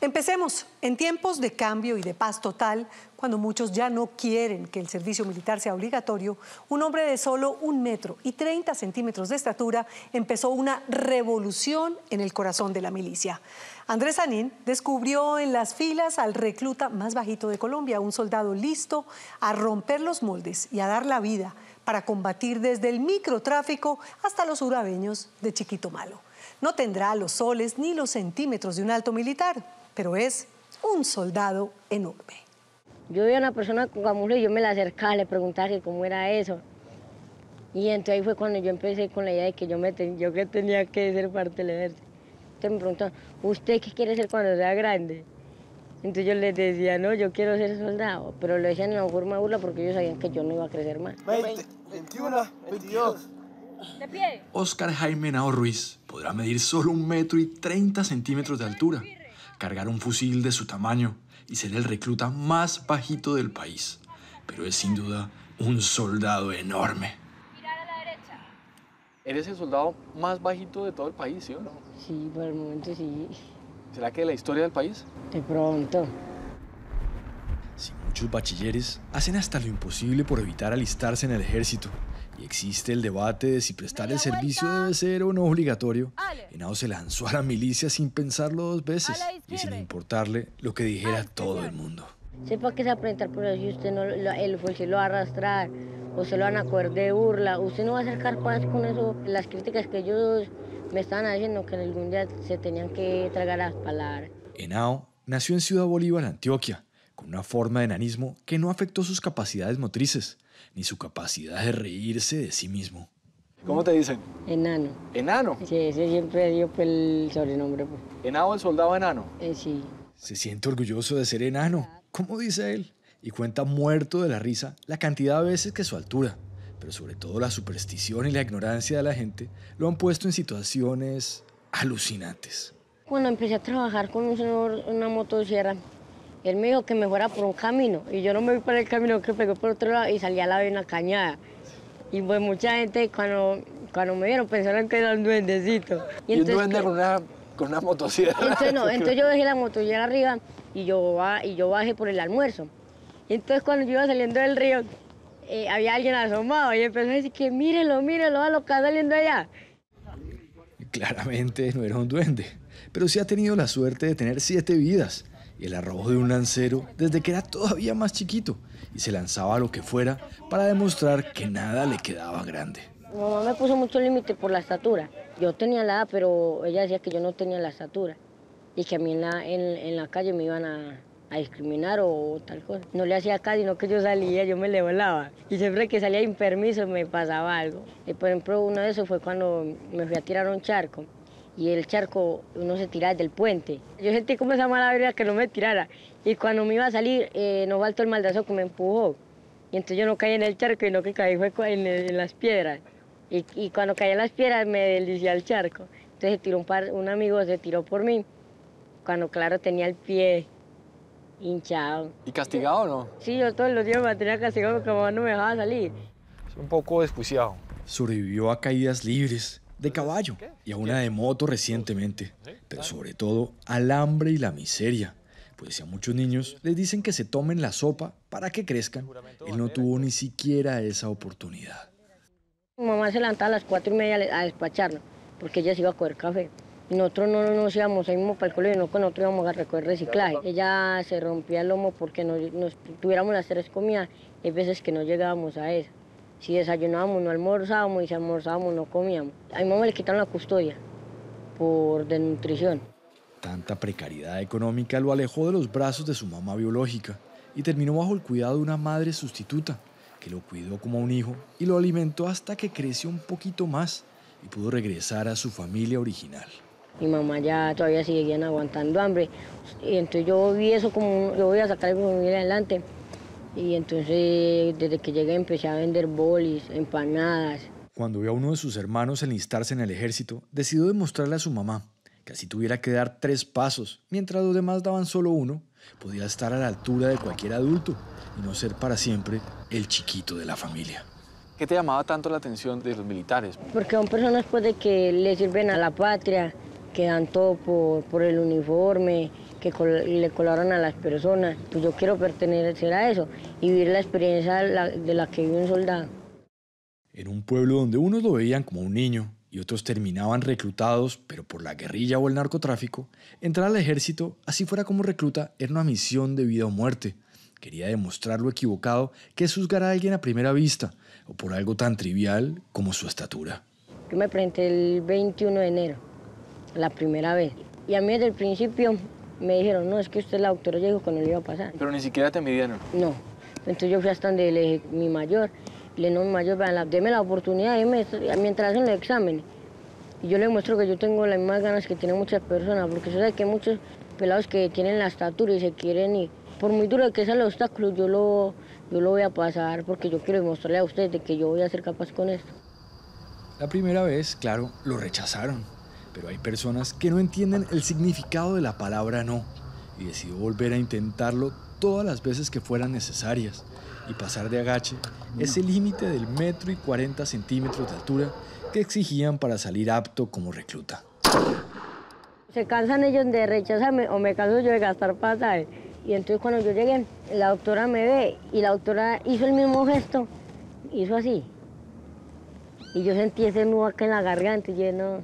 Empecemos. En tiempos de cambio y de paz total, cuando muchos ya no quieren que el servicio militar sea obligatorio, un hombre de solo 1,30 m de estatura empezó una revolución en el corazón de la milicia. Andrés Sanín descubrió en las filas al recluta más bajito de Colombia, un soldado listo a romper los moldes y a dar la vida para combatir desde el microtráfico hasta los urabeños de Chiquito Malo. No tendrá los soles ni los centímetros de un alto militar, pero es un soldado enorme. Yo veía a una persona con camuflaje y yo me la acercaba, le preguntaba que cómo era eso. Y entonces ahí fue cuando yo empecé con la idea de que yo que tenía que ser parte del ejército. Entonces me preguntaban, ¿usted qué quiere ser cuando sea grande? Entonces yo les decía, no, yo quiero ser soldado, pero lo decían en una forma de burla porque ellos sabían que yo no iba a crecer más. 20, 21, 22. ¿De pie? Óscar Jaime Henao Ruiz podrá medir solo 1,30 m de altura, cargar un fusil de su tamaño y ser el recluta más bajito del país. Pero es sin duda un soldado enorme. Mirar a la derecha. Eres el soldado más bajito de todo el país, ¿sí o no? Sí, por el momento sí. ¿Será que de la historia del país? De pronto. Si muchos bachilleres hacen hasta lo imposible por evitar alistarse en el ejército, y existe el debate de si prestar el servicio debe ser o no obligatorio, Henao se lanzó a la milicia sin pensarlo dos veces y sin importarle lo que dijera todo el mundo. Sepa que se va a presentar por eso, si usted no, el fusil lo va a arrastrar, o se lo van a coger de burla, usted no va a ser capaz con eso. Las críticas que ellos me estaban haciendo, que algún día se tenían que tragar las palabras. Henao nació en Ciudad Bolívar, Antioquia, con una forma de enanismo que no afectó sus capacidades motrices, ni su capacidad de reírse de sí mismo. ¿Cómo te dicen? Enano. ¿Enano? Sí, ese siempre dio el sobrenombre. Pues. ¿Henao el soldado enano? Sí. Se siente orgulloso de ser enano, como dice él, y cuenta muerto de la risa la cantidad de veces que su altura, pero sobre todo la superstición y la ignorancia de la gente, lo han puesto en situaciones alucinantes. Cuando empecé a trabajar con un señor en una motosierra, él me dijo que me fuera por un camino, y yo no me fui por el camino, que pegó por otro lado y salí a la vez una cañada. Y pues mucha gente cuando me vieron pensaron que era un duendecito. ¿Y un duende con una motosierra? Entonces yo dejé la motosierra arriba y yo bajé por el almuerzo. Y entonces cuando yo iba saliendo del río, había alguien asomado y empezó a decir que mírelo, a lo que está saliendo allá. Claramente no era un duende, pero sí ha tenido la suerte de tener 7 vidas. Y el arrojo de un lancero desde que era todavía más chiquito y se lanzaba a lo que fuera para demostrar que nada le quedaba grande. Mi mamá me puso mucho límite por la estatura. Yo tenía la edad, pero ella decía que yo no tenía la estatura y que a mí en la calle me iban a discriminar o tal cosa. No le hacía caso, sino que yo salía, yo me le volaba. Y siempre que salía sin permiso me pasaba algo. Y por ejemplo, uno de esos fue cuando me fui a tirar a un charco. Y el charco, uno se tiraba desde el puente. Yo sentí como esa mala vibra que no me tirara. Y cuando me iba a salir, no faltó el maldazo que me empujó. Y entonces yo no caí en el charco, sino que caí fue en las piedras. Y cuando caí en las piedras me deslizé al charco. Entonces un amigo se tiró por mí, cuando claro tenía el pie hinchado. ¿Y castigado o no? Sí, yo todos los días me tenía castigado porque mamá no me dejaba salir. Es un poco desjuiciado. Sobrevivió a caídas libres, de caballo y a una de moto recientemente, pero sobre todo al hambre y la miseria, pues si a muchos niños les dicen que se tomen la sopa para que crezcan, él no tuvo ni siquiera esa oportunidad. Mi mamá se levantaba a las 4:30 a despacharnos, porque ella se iba a coger café. Y nosotros no nos íbamos ahí mismo para el colegio, no, que nosotros íbamos a recoger reciclaje. Ella se rompía el lomo porque nos tuviéramos las 3 comidas, hay veces que no llegábamos a eso. Si desayunábamos no almorzábamos y si almorzábamos no comíamos. A mi mamá le quitaron la custodia por desnutrición. Tanta precariedad económica lo alejó de los brazos de su mamá biológica y terminó bajo el cuidado de una madre sustituta que lo cuidó como a un hijo y lo alimentó hasta que creció un poquito más y pudo regresar a su familia original. Mi mamá ya todavía seguían aguantando hambre y entonces yo vi eso como yo voy a sacar a mi familia adelante. Y entonces, desde que llegué, empecé a vender bolis, empanadas. Cuando vio a uno de sus hermanos enlistarse en el ejército, decidió demostrarle a su mamá que así tuviera que dar 3 pasos, mientras los demás daban solo 1, podía estar a la altura de cualquier adulto y no ser para siempre el chiquito de la familia. ¿Qué te llamaba tanto la atención de los militares? Porque son personas pues, de que le sirven a la patria, que dan todo por el uniforme, que le colaboran a las personas. Pues yo quiero pertenecer a eso y vivir la experiencia de la que vive un soldado. En un pueblo donde unos lo veían como un niño y otros terminaban reclutados, pero por la guerrilla o el narcotráfico, entrar al ejército, así fuera como recluta, era una misión de vida o muerte. Quería demostrar lo equivocado que es juzgar a alguien a primera vista, o por algo tan trivial como su estatura. Yo me presenté el 21 de enero, la primera vez, y a mí desde el principio me dijeron, no, es que usted la doctora ya dijo que no le iba a pasar. Pero ni siquiera te midieron. No, entonces yo fui hasta donde le dije, mi mayor, le no, mi mayor, deme la oportunidad, mientras hacen los exámenes. Y yo le muestro que yo tengo las mismas ganas que tienen muchas personas, porque yo sé que hay muchos pelados que tienen la estatura y se quieren ir. Por muy duro que sea el obstáculo, yo lo voy a pasar, porque yo quiero demostrarle a ustedes de que yo voy a ser capaz con esto. La primera vez, claro, lo rechazaron, pero hay personas que no entienden el significado de la palabra no y decidió volver a intentarlo todas las veces que fueran necesarias y pasar de agache ese límite del 1,40 m de altura que exigían para salir apto como recluta. Se cansan ellos de rechazarme o me canso yo de gastar pasaje. Y entonces cuando yo llegué, la doctora me ve y la doctora hizo el mismo gesto, hizo así. Y yo sentí ese nudo acá en la garganta y yo no,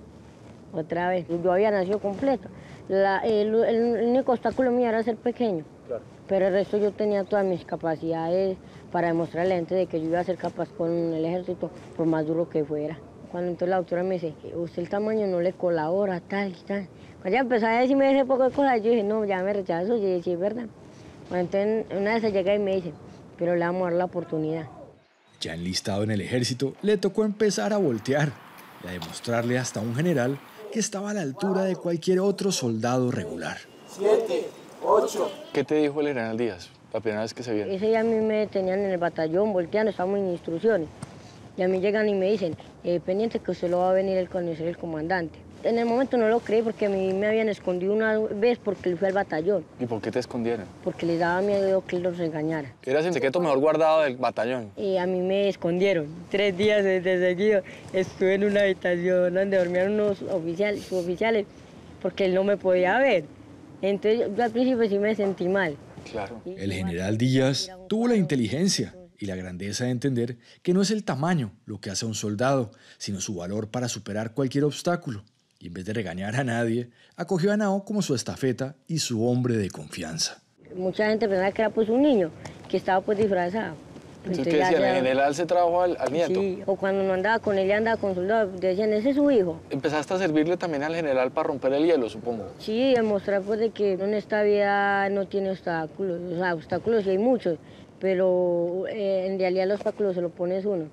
otra vez. Yo había nacido completo. El único obstáculo mío era ser pequeño. Claro. Pero el resto yo tenía todas mis capacidades para demostrarle a la gente de que yo iba a ser capaz con el ejército, por más duro que fuera. Cuando entonces la doctora me dice, usted el tamaño no le colabora, tal y tal. Cuando ella empezó a decirme ese poco de cosas, yo dije, no, ya me rechazo, y sí, es verdad. Bueno, entonces una vez se llega y me dice, pero le vamos a dar la oportunidad. Ya enlistado en el ejército, le tocó empezar a voltear y a demostrarle hasta a un general que estaba a la altura de cualquier otro soldado regular. 7, 8. ¿Qué te dijo el general Díaz la primera vez que se vieron? Ese día a mí me tenían en el batallón volteando, estábamos en instrucciones. Y a mí llegan y me dicen, pendiente que usted lo va a venir a conocer el comandante. En el momento no lo creí porque a mí me habían escondido una vez porque fui al batallón. ¿Y por qué te escondieron? Porque les daba miedo que él los engañara. Eras el secreto mejor guardado del batallón. Y a mí me escondieron. 3 días de seguido estuve en una habitación donde dormían unos suboficiales porque él no me podía ver. Entonces yo al principio sí me sentí mal. Claro. El general Díaz tuvo la inteligencia y la grandeza de entender que no es el tamaño lo que hace a un soldado, sino su valor para superar cualquier obstáculo. Y en vez de regañar a nadie, acogió a Nao como su estafeta y su hombre de confianza. Mucha gente pensaba que era pues un niño, que estaba pues disfrazado. Entonces, ¿qué decían? ¿El general se trajo al nieto? Sí, o cuando no andaba con él, ya andaba con soldados, decían, ese es su hijo. Empezaste a servirle también al general para romper el hielo, supongo. Sí, demostrar pues de que en esta vida no tiene obstáculos. O sea, obstáculos sí hay muchos, pero en realidad los obstáculos se los pones uno.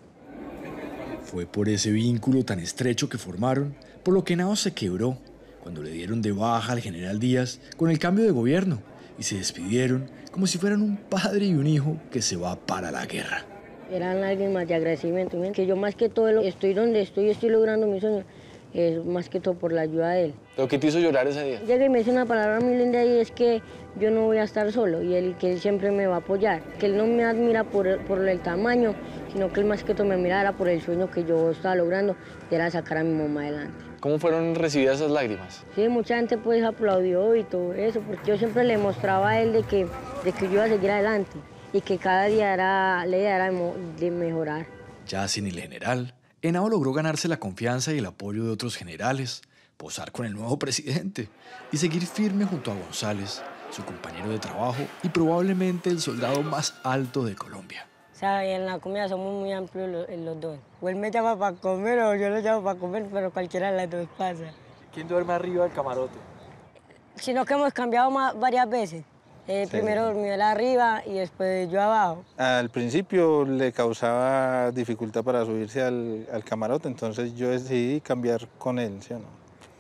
Fue por ese vínculo tan estrecho que formaron, por lo que Nao se quebró cuando le dieron de baja al general Díaz con el cambio de gobierno y se despidieron como si fueran un padre y un hijo que se va para la guerra. Eran lágrimas de agradecimiento, que yo más que todo estoy donde estoy logrando mi sueño, es más que todo por la ayuda de él. ¿Pero qué te hizo llorar ese día? Llega y me dice una palabra muy linda y es que yo no voy a estar solo y que él siempre me va a apoyar, que él no me admira por el tamaño, sino que él más que todo me admirara por el sueño que yo estaba logrando, que era sacar a mi mamá adelante. ¿Cómo fueron recibidas esas lágrimas? Sí, mucha gente pues aplaudió y todo eso, porque yo siempre le mostraba a él de que yo iba a seguir adelante y que cada día la idea era de mejorar. Ya sin el general, Henao logró ganarse la confianza y el apoyo de otros generales, posar con el nuevo presidente y seguir firme junto a González, su compañero de trabajo y probablemente el soldado más alto de Colombia. O sea, en la comida somos muy amplios los dos. O él me llama para comer o yo lo llamo para comer, pero cualquiera de las dos pasa. ¿Quién duerme arriba del camarote? Sino que hemos cambiado varias veces. Sí. Primero dormía él arriba y después yo abajo. Al principio le causaba dificultad para subirse al camarote, entonces yo decidí cambiar con él, ¿sí o no?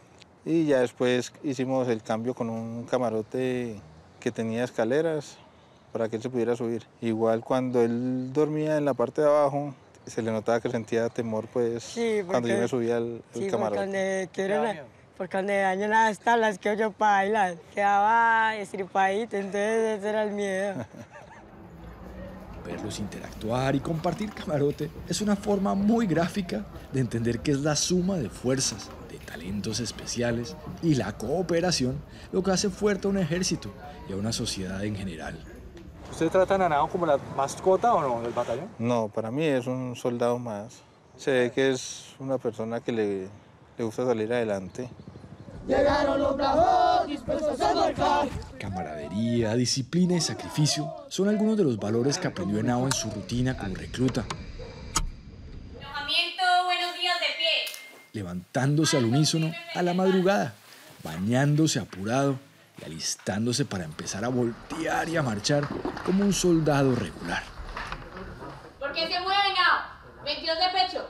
Y ya después hicimos el cambio con un camarote que tenía escaleras para que él se pudiera subir. Igual cuando él dormía en la parte de abajo, se le notaba que sentía temor, pues, sí, cuando yo me subía al camarote. Porque donde dañan las tablas que yo para bailar, quedaba estripadito, entonces ese era el miedo. Verlos interactuar y compartir camarote es una forma muy gráfica de entender que es la suma de fuerzas, de talentos especiales y la cooperación lo que hace fuerte a un ejército y a una sociedad en general. ¿Ustedes tratan a Henao como la mascota o no del batallón? No, para mí es un soldado más. Se ve que es una persona que le gusta salir adelante. Llegaron los bravos dispuestos a marcar. Camaradería, disciplina y sacrificio son algunos de los valores que aprendió Henao en su rutina como recluta. Alojamiento, buenos días de pie. Levantándose al unísono a la madrugada, bañándose apurado y alistándose para empezar a voltear y a marchar como un soldado regular. ¿Por qué se mueven, Henao? 22 de pecho.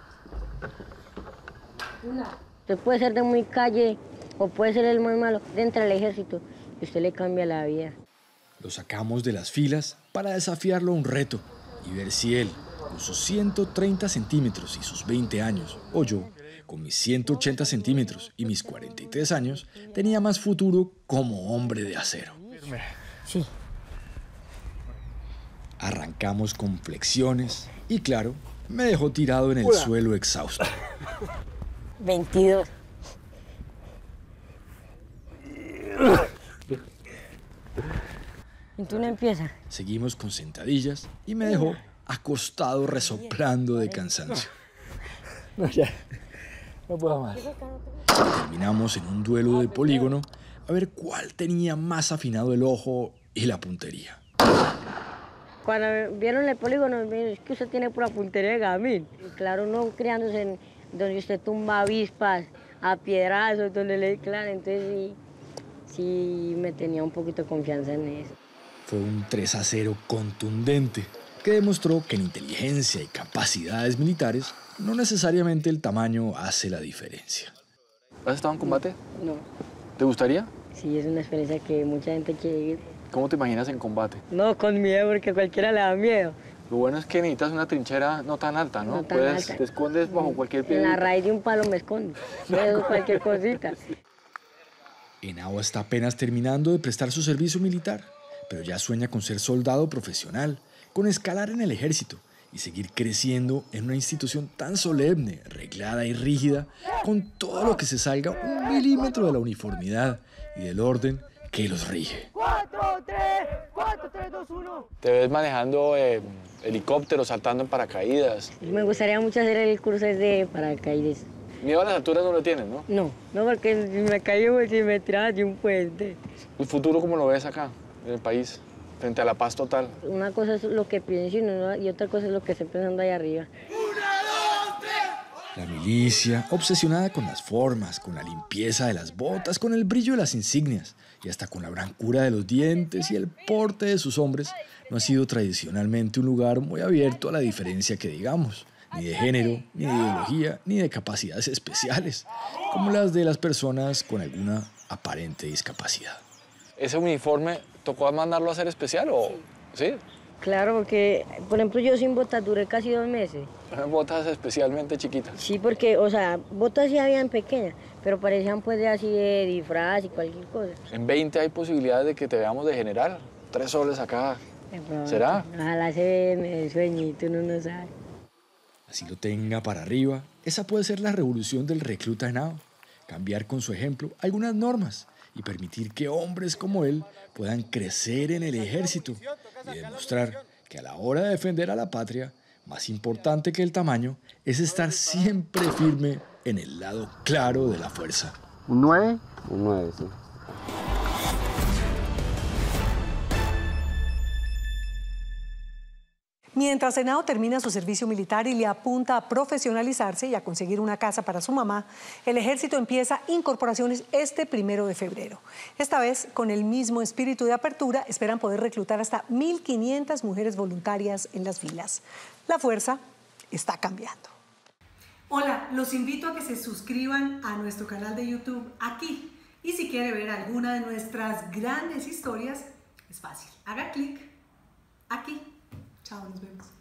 Usted puede ser de muy calle o puede ser el muy malo. Entra al ejército y usted le cambia la vida. Lo sacamos de las filas para desafiarlo a un reto y ver si él, con sus 130 centímetros y sus 20 años, o yo, con mis 180 centímetros y mis 43 años, tenía más futuro como hombre de acero. Sí. Arrancamos con flexiones y, claro, me dejó tirado en el suelo exhausto. 22. ¿Y tú no empiezas? Seguimos con sentadillas y me dejó acostado resoplando de cansancio. No, ya. No puedo más. Terminamos en un duelo de polígono a ver cuál tenía más afinado el ojo y la puntería. Cuando vieron el polígono, me dijeron, es que usted tiene pura puntería de gamín. Y claro, no criándose en donde usted tumba avispas a piedrazos, donde le... Claro, entonces sí me tenía un poquito de confianza en eso. Fue un 3-0 contundente que demostró que en inteligencia y capacidades militares no necesariamente el tamaño hace la diferencia. ¿Has estado en combate? No. ¿Te gustaría? Sí, es una experiencia que mucha gente quiere ir. ¿Cómo te imaginas en combate? No, con miedo, porque a cualquiera le da miedo. Lo bueno es que necesitas una trinchera no tan alta, ¿no? No tan alta. Te escondes bajo cualquier piedra. En la raíz de un palo me escondo. Eso, cualquier cosita. Henao está apenas terminando de prestar su servicio militar, pero ya sueña con ser soldado profesional, con escalar en el ejército y seguir creciendo en una institución tan solemne, reglada y rígida, con todo lo que se salga 1 milímetro de la uniformidad y del orden que los rige. 4, 3, 2, 1. Te ves manejando helicópteros, saltando en paracaídas. Me gustaría mucho hacer el curso de paracaídas. Miedo a las alturas no lo tienes, ¿no? No, porque si me caigo, si me tiraba de un puente. ¿El futuro cómo lo ves acá, en el país, frente a la paz total? Una cosa es lo que pienso y otra cosa es lo que estoy pensando ahí arriba. La milicia, obsesionada con las formas, con la limpieza de las botas, con el brillo de las insignias y hasta con la blancura de los dientes y el porte de sus hombres, no ha sido tradicionalmente un lugar muy abierto a la diferencia que digamos, ni de género, ni de ideología, ni de capacidades especiales, como las de las personas con alguna aparente discapacidad. ¿Ese uniforme tocó mandarlo a hacer especial o...? ¿Sí? Claro, porque, por ejemplo, yo sin botas duré casi 2 meses. Botas especialmente chiquitas. Sí, porque, o sea, botas sí habían pequeñas, pero parecían pues de así de disfraz y cualquier cosa. En 20 hay posibilidades de que te veamos de general. 3 soles acá. ¿Será? Ojalá se me dé sueñito, uno no sabe. Así lo tenga para arriba, esa puede ser la revolución del recluta Henao. Cambiar con su ejemplo algunas normas y permitir que hombres como él puedan crecer en el ejército y demostrar que a la hora de defender a la patria, más importante que el tamaño es estar siempre firme en el lado claro de la fuerza. ¿Un 9? Un 9, sí. Mientras Henao termina su servicio militar y le apunta a profesionalizarse y a conseguir una casa para su mamá, el ejército empieza incorporaciones este 1 de febrero. Esta vez, con el mismo espíritu de apertura, esperan poder reclutar hasta 1.500 mujeres voluntarias en las filas. La fuerza está cambiando. Hola, los invito a que se suscriban a nuestro canal de YouTube aquí. Y si quiere ver alguna de nuestras grandes historias, es fácil. Haga clic aquí. Chao, nos vemos.